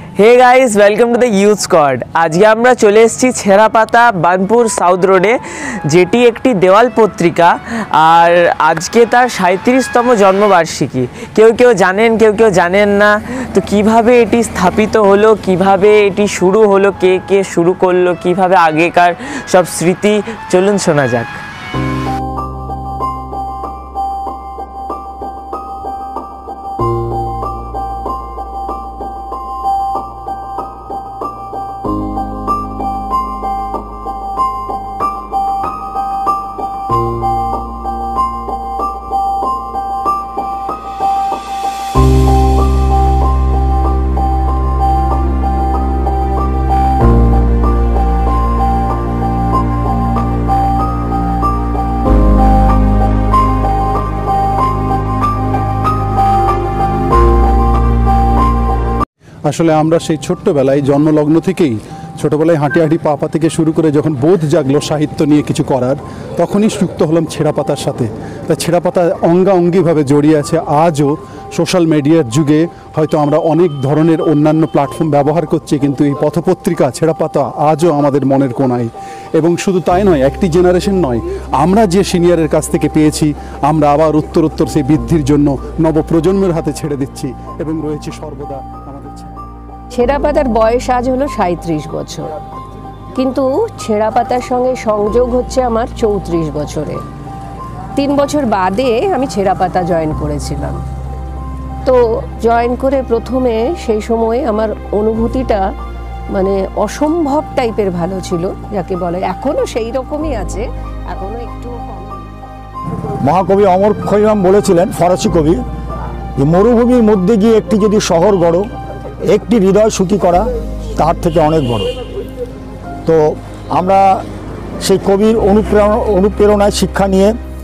Hey guys welcome to the youth squad. आज के আমরা চলে এসেছি ছেঁড়াপাতা বানপুর সাউথ রোডে, যেটি একটি দেওয়াল পত্রিকা। আর আজকে তার 37তম জন্মবার্ষিকী। কেউ কেউ জানেন, কেউ কেউ জানেন না। তো কিভাবে এটি স্থাপিত হলো, কিভাবে এটি শুরু হলো, কে কে শুরু করলো, কিভাবে আগেকার সব স্মৃতি, চলুন শোনা যাক। আসলে আমরা সেই ছোট্টবেলায় জন্মলগ্ন থেকেই ছোটবেলায় হাঁটি হাঁটি পা থেকে শুরু করে যখন বোধ জাগলো সাহিত্য নিয়ে কিছু করার, তখনই যুক্ত হলাম ছেঁড়াপাতার সাথে। তাই ছেঁড়াপাতা অঙ্গাঅঙ্গিভাবে জড়িয়ে আছে। আজও সোশ্যাল মিডিয়ার যুগে হয়তো আমরা অনেক ধরনের অন্যান্য প্ল্যাটফর্ম ব্যবহার করছি, কিন্তু এই পথপত্রিকা ছেঁড়াপাতা আজও আমাদের মনের কোণায়। এবং শুধু তাই নয়, একটি জেনারেশন নয়, আমরা যে সিনিয়রের কাছ থেকে পেয়েছি আমরা আবার উত্তরোত্তর সেই বৃদ্ধির জন্য নবপ্রজন্মের হাতে ছেড়ে দিচ্ছি এবং রয়েছে সর্বদা আমাদের। ছেঁড়াপাতার বয়স আজ হলো 37 বছর, কিন্তু ছেঁড়াপাতার সঙ্গে সংযোগ হচ্ছে আমার 34 বছরে। 3 বছর বাদে আমি ছেঁড়াপাতা জয়েন করেছিলাম। তো জয়েন করে প্রথমে সেই সময় আমার অনুভূতিটা মানে অসম্ভব টাইপের ভালো ছিল, যাকে বলে। এখনও সেই রকমই আছে, এখনও একটু কম। মহাকবি অমর খৈয়াম বলেছিলেন, ফরাসি কবি, যে মরুভূমির মধ্যে গিয়ে একটি যদি শহর গড়ো, একটি হৃদয় সুখী করা তার থেকে অনেক বড়। তো আমরা সেই কবির অনুপ্রেরণায় শিক্ষা নিয়ে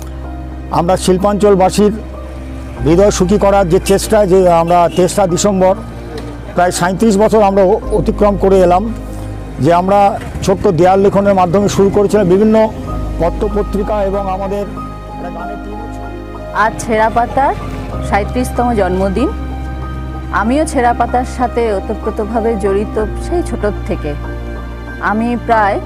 আমরা শিল্পাঞ্চলবাসীর হৃদয় সুখী করার যে চেষ্টায়, যে আমরা 3রা ডিসেম্বর প্রায় 37 বছর আমরা অতিক্রম করে এলাম, যে আমরা ছোট্ট দেয়াল লেখনের মাধ্যমে শুরু করেছিলাম বিভিন্ন পত্রপত্রিকা এবং আমাদের গানের টিম। আজ ছেঁড়াপাতার 37তম জন্মদিন। আমিও ছেঁড়াপাতার সাথে ওতপ্রোতভাবে জড়িত সেই ছোটোর থেকে। আমি প্রায়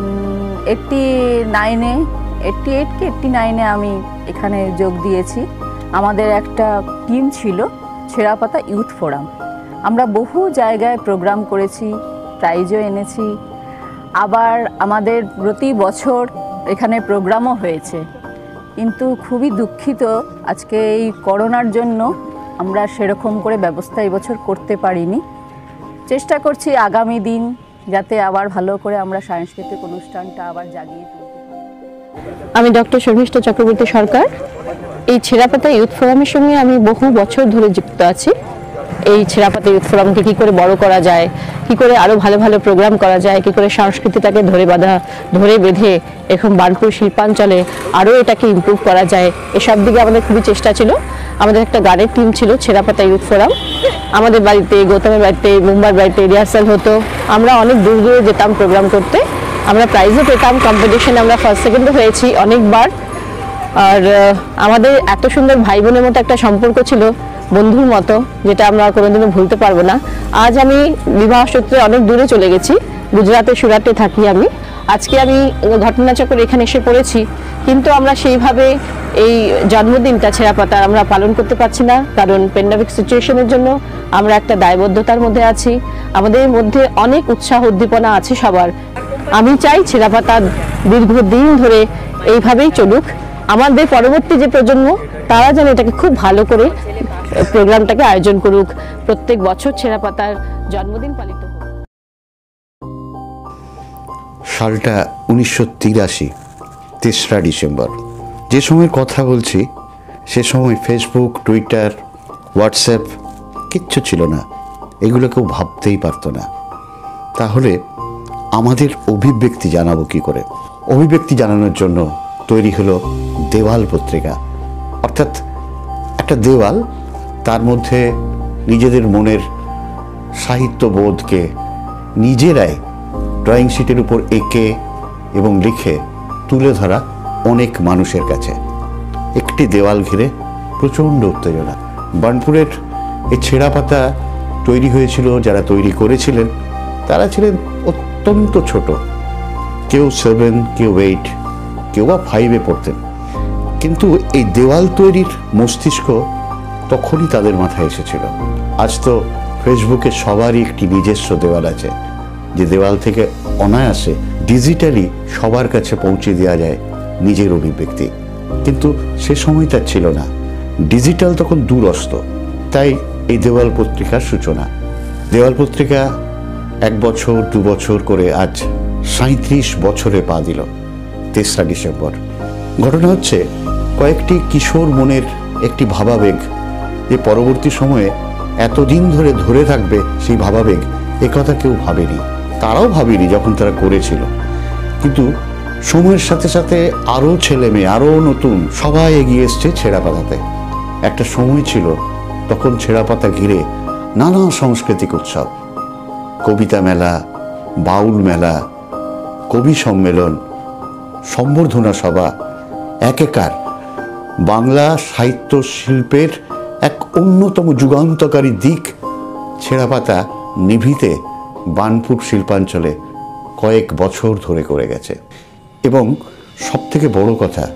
89-এ আমি এখানে যোগ দিয়েছি। আমাদের একটা টিম ছিল ছেঁড়াপাতা ইউথ ফোরাম। আমরা বহু জায়গায় প্রোগ্রাম করেছি, প্রাইজও এনেছি। আবার আমাদের প্রতি বছর এখানে প্রোগ্রামও হয়েছে। কিন্তু খুবই দুঃখিত, আজকে এই করোনার জন্য আমরা সেরকম করে ব্যবস্থা এবছর করতে পারিনি। চেষ্টা করছি আগামী দিন যাতে আবার ভালো করে আমরা সাংস্কৃতিক অনুষ্ঠানটা আবার জাগিয়ে তুলতে পারি। আমি ডক্টর শর্মিষ্ঠা চক্রবর্তী সরকার। এই ছেঁড়াপাতা ইউথ ফোরামের সঙ্গে আমি বহু বছর ধরে যুক্ত আছি। এই ছেঁড়াপাতা ইউথ ফোরামকে কী করে বড় করা যায়, কী করে আরও ভালো ভালো প্রোগ্রাম করা যায়, কী করে সংস্কৃতিটাকে ধরে বেঁধে এখন বানপুর শিল্পাঞ্চলে আরও এটাকে ইমপ্রুভ করা যায়, এসব দিকে আমাদের খুবই চেষ্টা ছিল। আমাদের একটা গানের টিম ছিল ছেঁড়াপাতা ইউথ ফোরাম। আমাদের বাড়িতে, গৌতমের বাড়িতে, মুম্বার বাড়িতে রিহার্সাল হতো। আমরা অনেক দূর দূরে যেতাম প্রোগ্রাম করতে। আমরা প্রাইজও পেতাম, কম্পিটিশনে আমরা ফার্স্ট সেকেন্ডও হয়েছি অনেকবার। আর আমাদের এত সুন্দর ভাই বোনের মতো একটা সম্পর্ক ছিল, বন্ধুর মতো, যেটা আমরা কোনোদিনও ভুলতে পারবো না। আজ আমি বিবাহ সূত্রে অনেক দূরে চলে গেছি, গুজরাটে, সুরাটে থাকি আমি। আজকে আমি ঘটনাচক্রে এখানে এসে পড়েছি, কিন্তু আমরা সেইভাবে এই জন্মদিনটা ছেঁড়াপাতার আমরা পালন করতে পারছি না, কারণ প্যান্ডেমিক সিচুয়েশনের জন্য আমরা একটা দায়বদ্ধতার মধ্যে আছি। আমাদের মধ্যে অনেক উৎসাহ উদ্দীপনা আছে সবার। আমি চাই ছেঁড়াপাতা দীর্ঘদিন ধরে এইভাবেই চলুক। আমাদের পরবর্তী যে প্রজন্ম, তারা যেন এটাকে খুব ভালো করে প্রোগ্রামটাকে আয়োজন করুক। প্রত্যেক বছর ছেঁড়াপাতার জন্মদিন পালিত হোক। সালটা 1983, 3রা ডিসেম্বর। যে সময়ের কথা বলছি, সে সময় ফেসবুক, টুইটার, হোয়াটসঅ্যাপ কিচ্ছু ছিল না। এগুলো কেউ ভাবতেই পারতো না। তাহলে আমাদের অভিব্যক্তি জানাবো কী করে? অভিব্যক্তি জানানোর জন্য তৈরি হলো দেওয়াল পত্রিকা। অর্থাৎ একটা দেওয়াল, তার মধ্যে নিজেদের মনের সাহিত্যবোধকে নিজেরাই ড্রয়িং শিটের উপর এঁকে এবং লিখে তুলে ধরা অনেক মানুষের কাছে। একটি দেওয়াল ঘিরে প্রচণ্ড উত্তেজনা। বার্নপুরের এই ছেঁড়াপাতা তৈরি হয়েছিল, যারা তৈরি করেছিলেন তারা ছিলেন অত্যন্ত ছোট, কেউ 7, কেউ 8, কেউ বা 5-এ পড়তেন। কিন্তু এই দেওয়াল তৈরির মস্তিষ্ক তখনই তাদের মাথায় এসেছিল। আজ তো ফেসবুকে সবারই একটি নিজস্ব দেওয়াল আছে, যে দেওয়াল থেকে অনায়াসে ডিজিটালি সবার কাছে পৌঁছে দেওয়া যায় নিজের অভিব্যক্তি। কিন্তু সে সময় তার ছিল না, ডিজিটাল তখন দূরস্থ। তাই এই দেওয়াল পত্রিকার সূচনা। দেওয়াল পত্রিকা 1 বছর 2 বছর করে আজ 37 বছরে পা দিল 3রা ডিসেম্বর। ঘটনা হচ্ছে, কয়েকটি কিশোর মনের একটি ভাবাবেগ, যে পরবর্তী সময়ে এতদিন ধরে ধরে থাকবে সেই ভাবাবেগ, একথা কেউ ভাবেনি। তারাও ভাবেনি যখন তারা করেছিল। কিন্তু সময়ের সাথে সাথে আরও ছেলে মেয়ে, আরও নতুন সবাই এগিয়ে এসছে ছেঁড়া পাতাতে। একটা সময় ছিল তখন ছেঁড়া পাতা ঘিরে নানা সাংস্কৃতিক উৎসব, কবিতা মেলা, বাউল মেলা, কবি সম্মেলন, সম্বর্ধনা সভা, একেকার বাংলা সাহিত্য শিল্পের এক অন্যতম যুগান্তকারী দিক ছেঁড়া পাতা নিভিতে বার্নপুর শিল্পাঞ্চলে কয়েক বছর ধরে করে গেছে। এবং সবথেকে বড় কথা,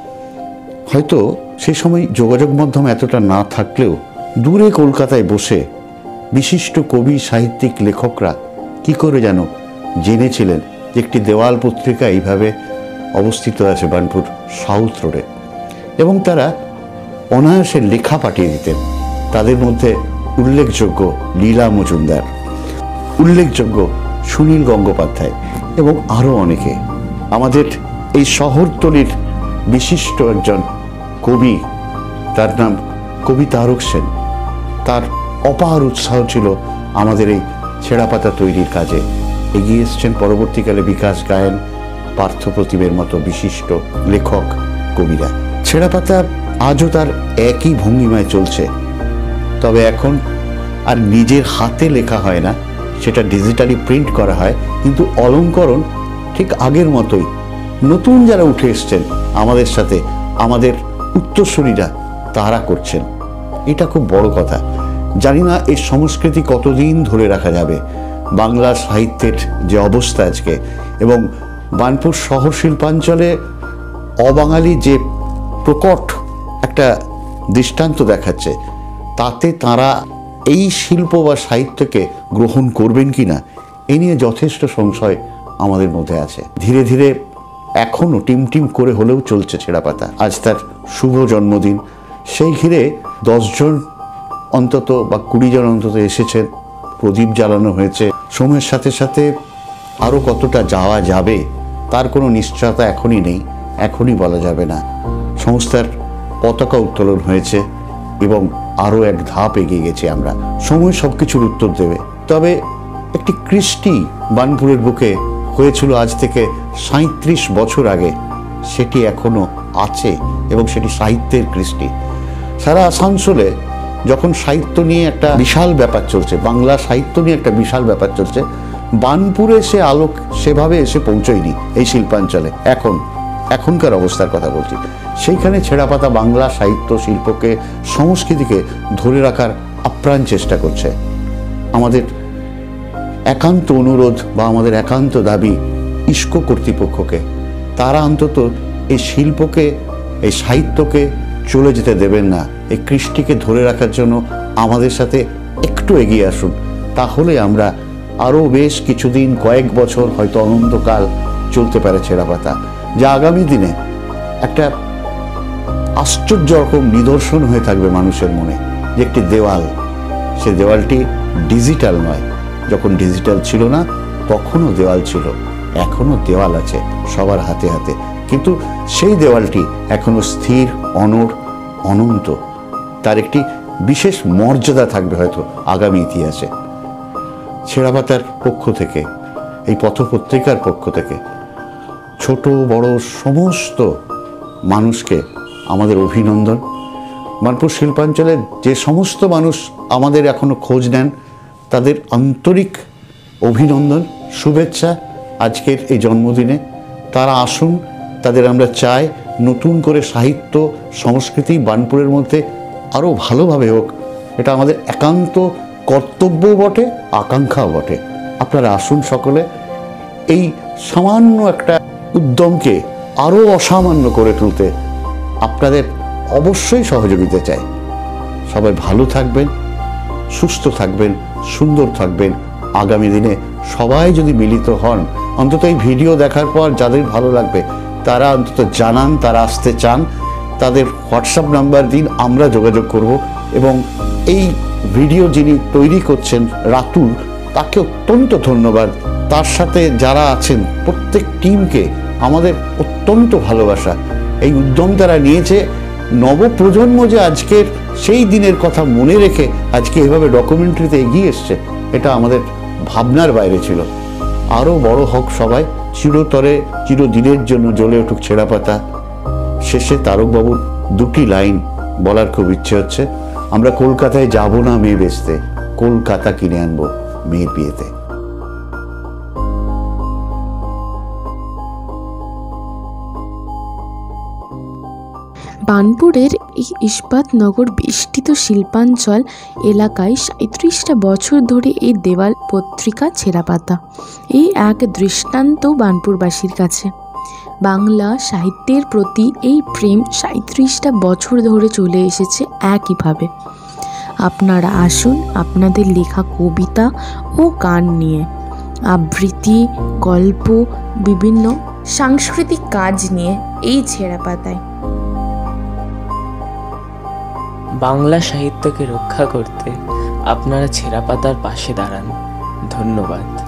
হয়তো সেই সময় যোগাযোগ মাধ্যম এতটা না থাকলেও দূরে কলকাতায় বসে বিশিষ্ট কবি, সাহিত্যিক, লেখকরা কি করে যেন জেনেছিলেন যে একটি দেওয়াল পত্রিকা এইভাবে অবস্থিত আছে বার্নপুর সাউথ রোডে, এবং তারা অনায়াসে লেখা পাঠিয়ে দিতেন। তাদের মধ্যে উল্লেখযোগ্য লীলা মজুমদার, উল্লেখযোগ্য সুনীল গঙ্গোপাধ্যায় এবং আরও অনেকে। আমাদের এই শহরতলির বিশিষ্ট একজন কবি, তার নাম কবি তারক সেন। তার অপার উৎসাহ ছিল আমাদের এই ছেঁড়া পাতা তৈরির কাজে। এগিয়ে এসছেন পরবর্তীকালে বিকাশ গায়েন, পার্থ প্রতিমের মতো বিশিষ্ট লেখক, কবিরা। ছেঁড়া পাতা আজও তার একই ভঙ্গিমায় চলছে, তবে এখন আর নিজের হাতে লেখা হয় না, সেটা ডিজিটালি প্রিন্ট করা হয়। কিন্তু অলংকরণ ঠিক আগের মতোই। নতুন যারা উঠে এসছেন আমাদের সাথে, আমাদের উত্তরসূরিরা, তারা করছেন। এটা খুব বড় কথা। জানি না এই সংস্কৃতি কতদিন ধরে রাখা যাবে। বাংলা সাহিত্যের যে অবস্থা আজকে, এবং বার্নপুর শহর শিল্পাঞ্চলে অবাঙালি যে প্রকট একটা দৃষ্টান্ত দেখাচ্ছে, তাতে তারা এই শিল্প বা সাহিত্যকে গ্রহণ করবেন কি না, এ নিয়ে যথেষ্ট সংশয় আমাদের মধ্যে আছে। ধীরে ধীরে এখনও টিম করে হলেও চলছে ছেঁড়া পাতা। আজ তার শুভ জন্মদিন, সেই ঘিরে 10 জন অন্তত বা 20 জন অন্তত এসেছেন, প্রদীপ জ্বালানো হয়েছে। সময়ের সাথে সাথে আরও কতটা যাওয়া যাবে তার কোনো নিশ্চয়তা এখনই নেই, এখনই বলা যাবে না। সংস্থার পতাকা উত্তোলন হয়েছে এবং আরও এক ধাপ এগিয়ে গেছি আমরা। সময় সব কিছুর উত্তর দেবে। তবে একটি কৃষ্টি বার্নপুরের বুকে হয়েছিল আজ থেকে 37 বছর আগে, সেটি এখনও আছে এবং সেটি সাহিত্যের কৃষ্টি। সারা আসানসোলে যখন সাহিত্য নিয়ে একটা বিশাল ব্যাপার চলছে, বাংলা সাহিত্য নিয়ে একটা বিশাল ব্যাপার চলছে, বার্নপুরে সে আলোক সেভাবে এসে পৌঁছয়নি এই শিল্পাঞ্চলে। এখনকার অবস্থার কথা বলছি। সেইখানে ছেঁড়া পাতা বাংলা সাহিত্য, শিল্পকে, সংস্কৃতিকে ধরে রাখার আপ্রাণ চেষ্টা করছে। আমাদের একান্ত অনুরোধ বা আমাদের একান্ত দাবি ইস্কো কর্তৃপক্ষকে, তারা অন্তত এই শিল্পকে, এই সাহিত্যকে চলে যেতে দেবেন না। এই কৃষ্টিকে ধরে রাখার জন্য আমাদের সাথে একটু এগিয়ে আসুন। তাহলে আমরা আরও বেশ কিছুদিন, কয়েক বছর, হয়তো অনন্তকাল চলতে পারে ছেঁড়া পাতা, যা আগামী দিনে একটা আশ্চর্য রকম নিদর্শন হয়ে থাকবে মানুষের মনে। যে একটি দেওয়াল, সে দেওয়ালটি ডিজিটাল নয়। যখন ডিজিটাল ছিল না তখনও দেওয়াল ছিল, এখনও দেওয়াল আছে সবার হাতে হাতে, কিন্তু সেই দেওয়ালটি এখনও স্থির, অনড়, অনন্ত। তার একটি বিশেষ মর্যাদা থাকবে হয়তো আগামী ইতিহাসে। ছেঁড়া পাতার পক্ষ থেকে, এই পথপত্রিকার পক্ষ থেকে ছোট বড় সমস্ত মানুষকে আমাদের অভিনন্দন। বার্নপুর শিল্পাঞ্চলের যে সমস্ত মানুষ আমাদের এখনো খোঁজ নেন, তাদের আন্তরিক অভিনন্দন, শুভেচ্ছা আজকের এই জন্মদিনে। তারা আসুন, তাদের আমরা চাই নতুন করে সাহিত্য, সংস্কৃতি বার্নপুরের মধ্যে আরও ভালোভাবে হোক। এটা আমাদের একান্ত কর্তব্যও বটে, আকাঙ্ক্ষাও বটে। আপনারা আসুন সকলে, এই সামান্য একটা উদ্যমকে আরও অসামান্য করে তুলতে আপনাদের অবশ্যই সহযোগিতা চাই। সবাই ভালো থাকবেন, সুস্থ থাকবেন, সুন্দর থাকবেন। আগামী দিনে সবাই যদি মিলিত হন, অন্তত এই ভিডিও দেখার পর যাদের ভালো লাগবে তারা অন্তত জানান, তারা আসতে চান, তাদের হোয়াটসঅ্যাপ নাম্বার দিন, আমরা যোগাযোগ করব। এবং এই ভিডিও যিনি তৈরি করছেন রাতুল, তাকে অত্যন্ত ধন্যবাদ। তার সাথে যারা আছেন প্রত্যেক টিমকে আমাদের অত্যন্ত ভালোবাসা। এই উদ্যম তারা নিয়েছে, নবপ্রজন্ম যে আজকের সেই দিনের কথা মনে রেখে আজকে এভাবে ডকুমেন্টারিতে এগিয়ে এসছে, এটা আমাদের ভাবনার বাইরে ছিল। আরও বড় হোক সবাই, চিরতরে চিরদিনের জন্য জ্বলে উঠুক ছেঁড়াপাতা। শেষে তারকবাবুর দুটি লাইন বলার খুব ইচ্ছে হচ্ছে। আমরা কলকাতায় যাব না মেয়ে বেচতে, কলকাতা কিনে আনবো মেয়ের বিয়েতে। বার্নপুরের এই ইস্পাতনগর বেষ্টিত শিল্পাঞ্চল এলাকায় ৩৭টা বছর ধরে এই দেওয়াল পত্রিকা ছেঁড়াপাতা এই এক দৃষ্টান্ত বার্নপুরবাসীর কাছে। বাংলা সাহিত্যের প্রতি এই প্রেম ৩৭টা বছর ধরে চলে এসেছে একইভাবে। আপনারা আসুন আপনাদের লেখা কবিতা ও গান নিয়ে, আবৃত্তি, গল্প, বিভিন্ন সাংস্কৃতিক কাজ নিয়ে এই ছেঁড়াপাতায়। বাংলা সাহিত্যকে রক্ষা করতে আপনারা ছেঁড়াপাতার পাশে দাঁড়ান। ধন্যবাদ।